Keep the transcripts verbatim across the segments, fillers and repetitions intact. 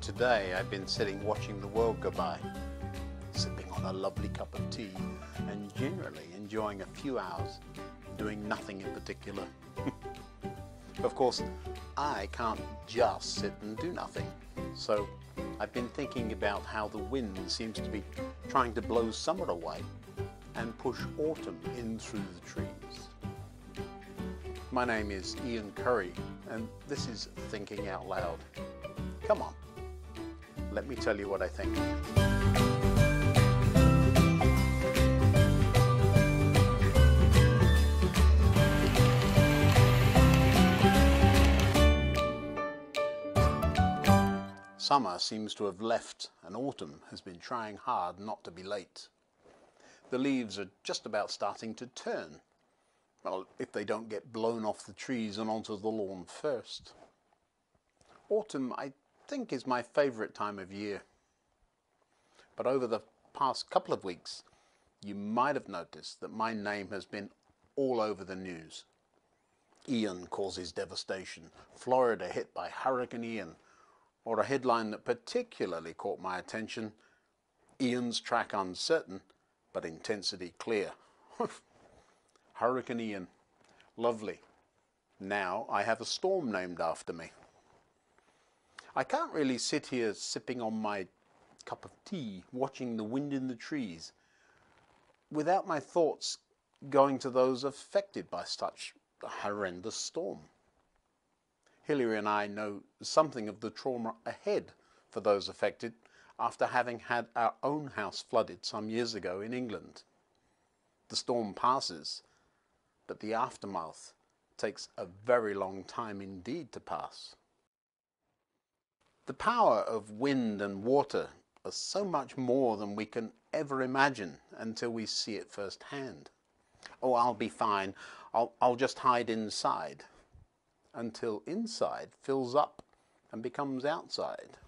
Today I've been sitting watching the world go by, sipping on a lovely cup of tea and generally enjoying a few hours doing nothing in particular. Of course, I can't just sit and do nothing, so I've been thinking about how the wind seems to be trying to blow summer away and push autumn in through the trees. My name is Ian Curry and this is Thinking Out Loud. Come on, let me tell you what I think. Summer seems to have left and autumn has been trying hard not to be late. The leaves are just about starting to turn. Well, if they don't get blown off the trees and onto the lawn first. Autumn, I think, is my favourite time of year. But over the past couple of weeks, you might have noticed that my name has been all over the news. Ian causes devastation, Florida hit by Hurricane Ian, or a headline that particularly caught my attention, Ian's track uncertain, but intensity clear. Hurricane Ian. Lovely. Now I have a storm named after me. I can't really sit here sipping on my cup of tea, watching the wind in the trees, without my thoughts going to those affected by such a horrendous storm. Hilary and I know something of the trauma ahead for those affected after having had our own house flooded some years ago in England. The storm passes, but the aftermath takes a very long time indeed to pass. The power of wind and water is so much more than we can ever imagine until we see it firsthand. Oh, I'll be fine. I'll, I'll just hide inside. Until inside fills up and becomes outside.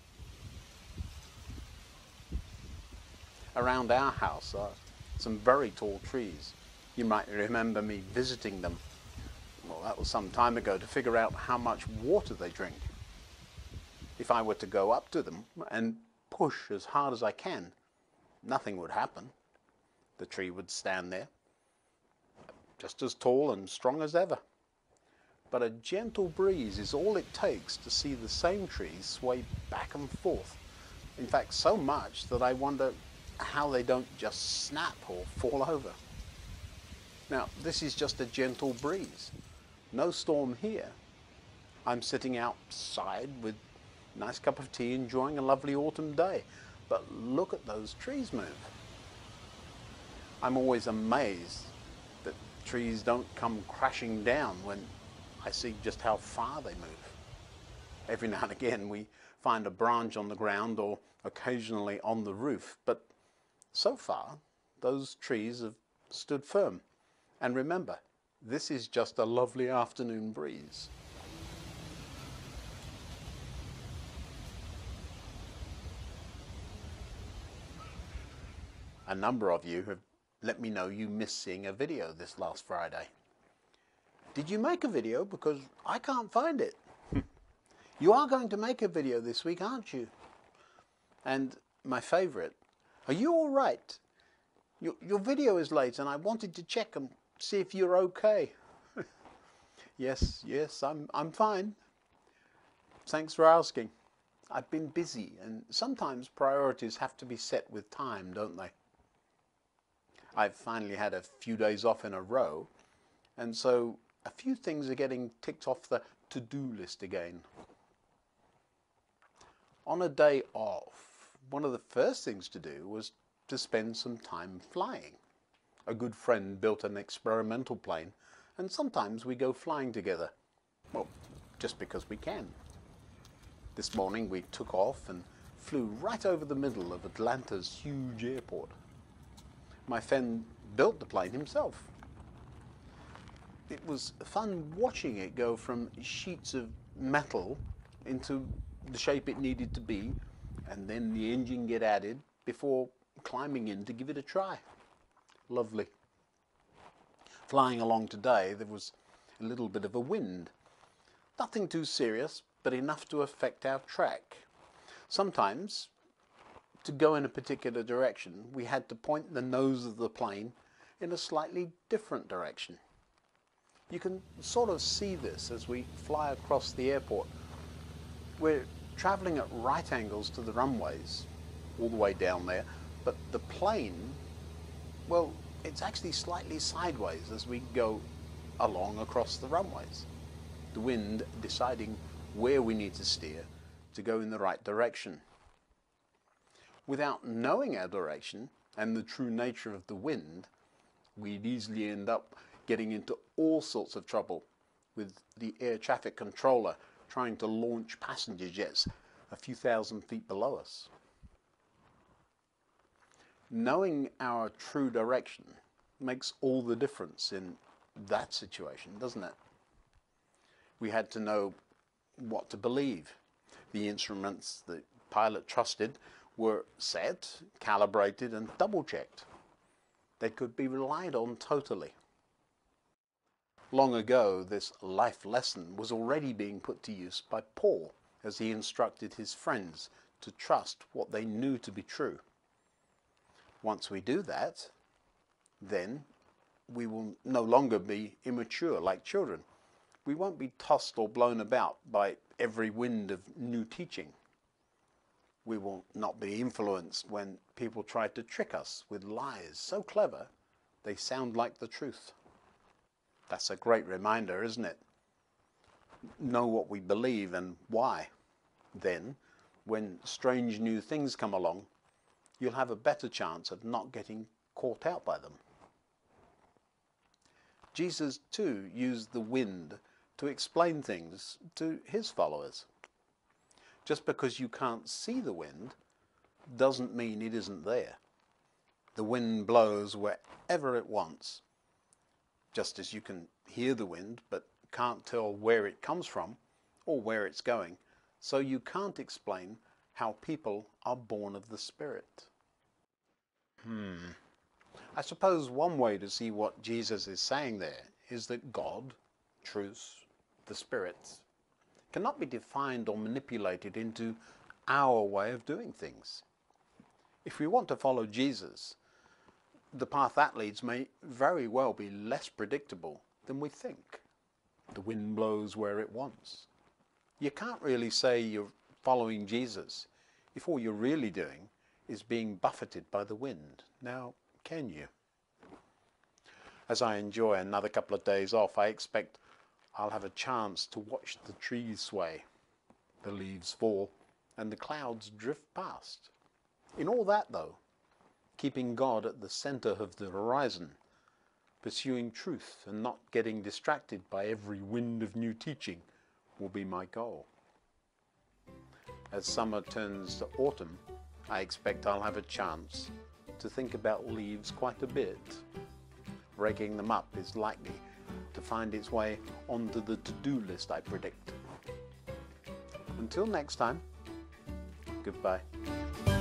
Around our house are some very tall trees. You might remember me visiting them. Well, that was some time ago to figure out how much water they drink. If I were to go up to them and push as hard as I can, nothing would happen. The tree would stand there, just as tall and strong as ever. But a gentle breeze is all it takes to see the same trees sway back and forth. In fact, so much that I wonder how they don't just snap or fall over. Now, this is just a gentle breeze. No storm here. I'm sitting outside with a nice cup of tea, enjoying a lovely autumn day. But look at those trees move. I'm always amazed that trees don't come crashing down when I see just how far they move. Every now and again we find a branch on the ground or occasionally on the roof, but so far those trees have stood firm. And remember, this is just a lovely afternoon breeze. A number of you have let me know you missed seeing a video this last Friday. Did you make a video? Because I can't find it. You are going to make a video this week, aren't you? And my favourite, are you all right? Your, your video is late and I wanted to check and see if you're okay. Yes, yes, I'm, I'm fine. Thanks for asking. I've been busy and sometimes priorities have to be set with time, don't they? I've finally had a few days off in a row, and so a few things are getting ticked off the to-do list again. On a day off, one of the first things to do was to spend some time flying. A good friend built an experimental plane, and sometimes we go flying together. Well, just because we can. This morning we took off and flew right over the middle of Atlanta's huge airport. My friend built the plane himself. It was fun watching it go from sheets of metal into the shape it needed to be, and then the engine get added before climbing in to give it a try. Lovely. Flying along today, there was a little bit of a wind. Nothing too serious, but enough to affect our track. Sometimes, to go in a particular direction, we had to point the nose of the plane in a slightly different direction. You can sort of see this as we fly across the airport. We're traveling at right angles to the runways, all the way down there, but the plane, well, it's actually slightly sideways as we go along across the runways. The wind deciding where we need to steer to go in the right direction. Without knowing our direction and the true nature of the wind, we'd easily end up getting into all sorts of trouble with the air traffic controller trying to launch passenger jets a few thousand feet below us. Knowing our true direction makes all the difference in that situation, doesn't it? We had to know what to believe. The instruments the pilot trusted were set, calibrated and double-checked. They could be relied on totally. Long ago, this life lesson was already being put to use by Paul as he instructed his friends to trust what they knew to be true. Once we do that, then we will no longer be immature like children. We won't be tossed or blown about by every wind of new teaching. We will not be influenced when people try to trick us with lies so clever they sound like the truth. That's a great reminder, isn't it? Know what we believe and why. Then, when strange new things come along, you'll have a better chance of not getting caught out by them. Jesus, too, used the wind to explain things to his followers. Just because you can't see the wind doesn't mean it isn't there. The wind blows wherever it wants. Just as you can hear the wind but can't tell where it comes from or where it's going, so you can't explain how people are born of the Spirit. Hmm. I suppose one way to see what Jesus is saying there is that God, truth, the Spirit, cannot be defined or manipulated into our way of doing things. If we want to follow Jesus, the path that leads may very well be less predictable than we think. The wind blows where it wants. You can't really say you're following Jesus if all you're really doing is being buffeted by the wind. Now, can you? As I enjoy another couple of days off, I expect I'll have a chance to watch the trees sway, the leaves fall, and the clouds drift past. In all that, though, keeping God at the center of the horizon, pursuing truth and not getting distracted by every wind of new teaching will be my goal. As summer turns to autumn, I expect I'll have a chance to think about leaves quite a bit. Raking them up is likely to find its way onto the to-do list, I predict. Until next time, goodbye.